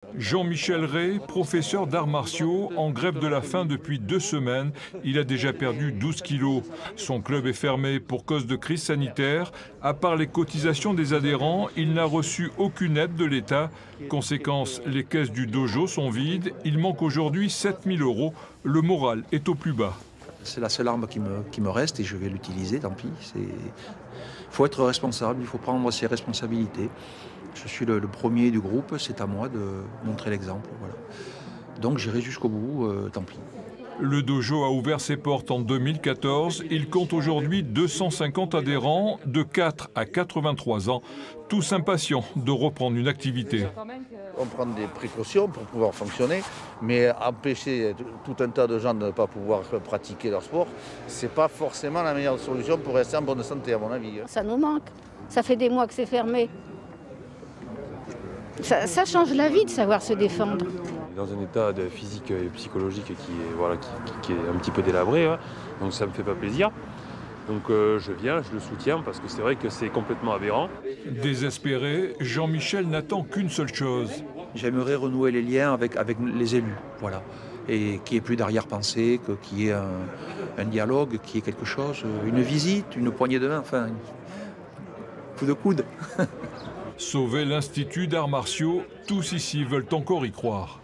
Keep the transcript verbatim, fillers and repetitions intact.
Jean-Michel Ray, professeur d'arts martiaux, en grève de la faim depuis deux semaines. Il a déjà perdu douze kilos. Son club est fermé pour cause de crise sanitaire. À part les cotisations des adhérents, il n'a reçu aucune aide de l'État. Conséquence, les caisses du dojo sont vides. Il manque aujourd'hui sept mille euros. Le moral est au plus bas. C'est la seule arme qui me, qui me reste et je vais l'utiliser, tant pis. Il faut être responsable, il faut prendre ses responsabilités. Je suis le, le premier du groupe, c'est à moi de montrer l'exemple. Voilà. Donc j'irai jusqu'au bout, euh, tant pis. Le dojo a ouvert ses portes en deux mille quatorze. Il compte aujourd'hui deux cent cinquante adhérents de quatre à quatre-vingt-trois ans, tous impatients de reprendre une activité. On prend des précautions pour pouvoir fonctionner, mais empêcher tout un tas de gens de ne pas pouvoir pratiquer leur sport, ce n'est pas forcément la meilleure solution pour rester en bonne santé, à mon avis. Ça nous manque. Ça fait des mois que c'est fermé. Ça, ça change la vie de savoir se défendre. Dans un état de physique et psychologique qui est, voilà, qui, qui est un petit peu délabré, hein, donc ça ne me fait pas plaisir. Donc euh, je viens, je le soutiens parce que c'est vrai que c'est complètement aberrant. Désespéré, Jean-Michel n'attend qu'une seule chose. J'aimerais renouer les liens avec, avec les élus, voilà. Et qu'il n'y ait plus d'arrière-pensée, qu'il y ait un, un dialogue, qu'il y ait quelque chose, une visite, une poignée de main, enfin, un coup de coude. Sauver l'Institut d'arts martiaux, tous ici veulent encore y croire.